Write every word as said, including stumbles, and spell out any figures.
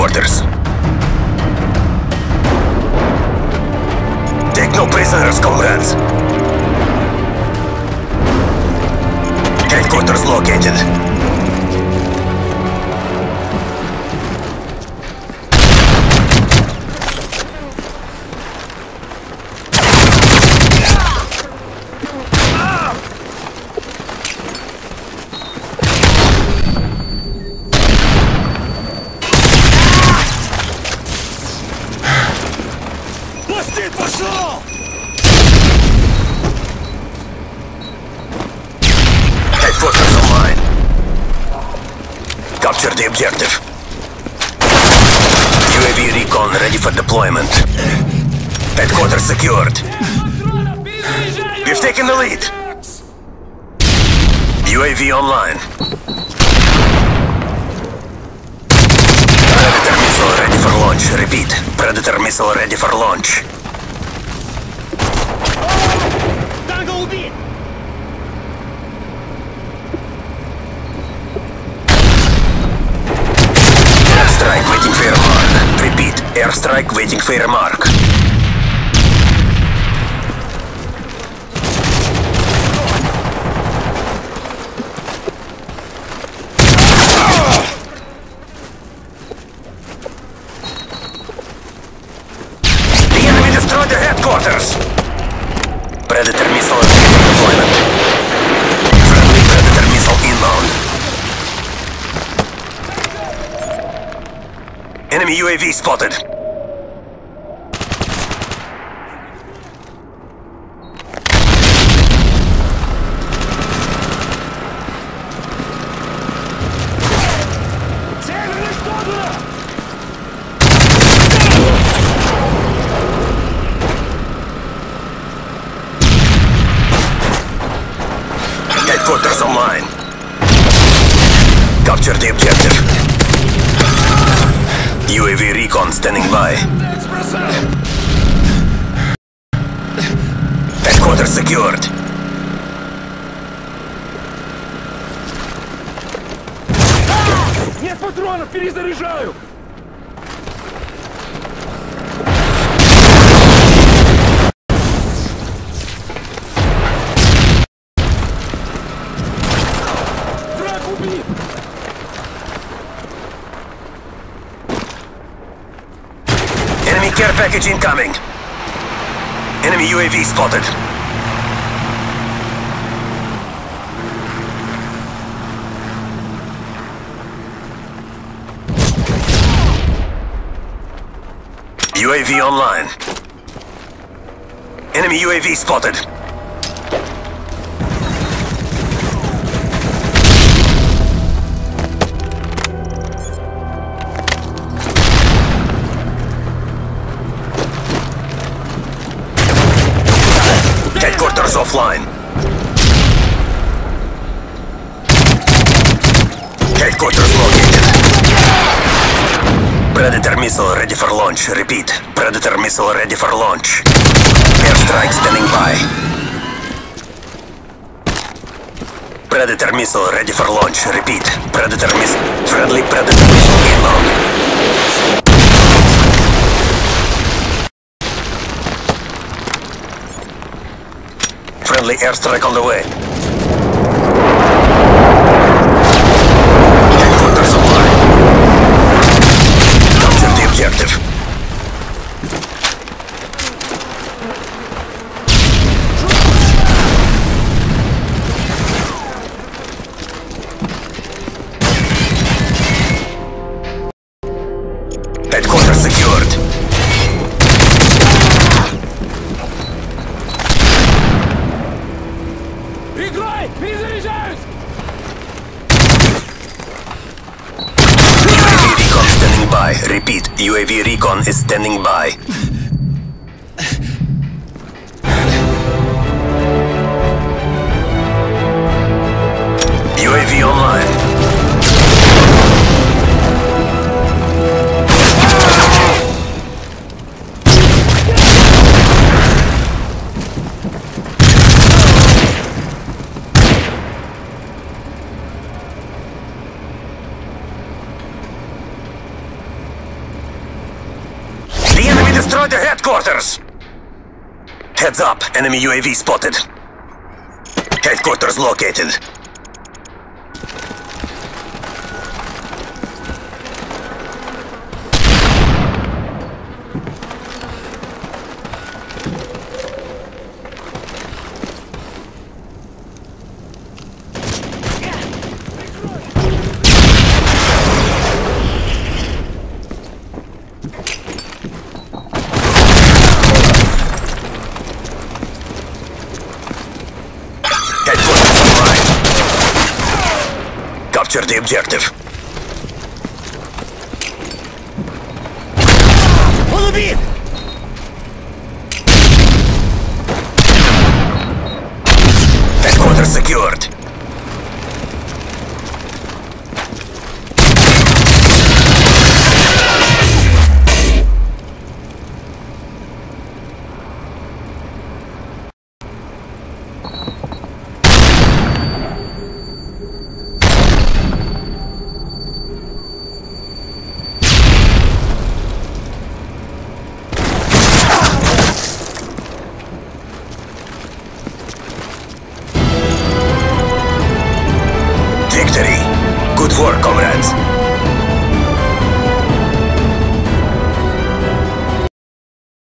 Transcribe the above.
headquarters. Take no prisoners, comrades. Headquarters located. Headquarters online. Capture the objective. U A V recon ready for deployment. Headquarters secured. We've taken the lead. U A V online. Predator missile ready for launch. Repeat. Predator missile ready for launch. Airstrike waiting for your mark. Repeat. Airstrike waiting for your mark. The enemy destroyed the headquarters. Predator missile ready for deployment. Friendly Predator missile inbound. Enemy U A V spotted. Headquarters online. Capture the objective. U A V recon standing by. Headquarters secured. Нет патронов, перезаряжаю! Враг убит! Enemy care package incoming. Enemy U A V spotted. U A V online. Enemy U A V spotted. Headquarters offline. Headquarters located. Predator missile ready for launch. Repeat. Predator missile ready for launch. Airstrike standing by. Predator missile ready for launch. Repeat. Predator missile. Friendly Predator missile inbound. Friendly airstrike on the way. Headquarters online. Capture the objective. Headquarters secured. Играй! Перезаряжаюсь! U A V recon standing by. Repeat. U A V recon is standing by. U A V online. destroyed the headquarters! Heads up, enemy U A V spotted. Headquarters located. Capture the objective. Он убит! Headquarters secured. Victory! Good work, comrades!